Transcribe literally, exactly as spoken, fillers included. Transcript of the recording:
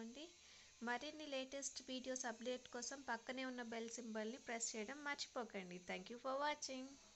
చేసుకోండి. మరిన్ని latest videos update కోసం పక్కనే ఉన్న బెల్ సింబల్ని ప్రెస్ చేయడం మర్చిపోకండి. Thank you for watching.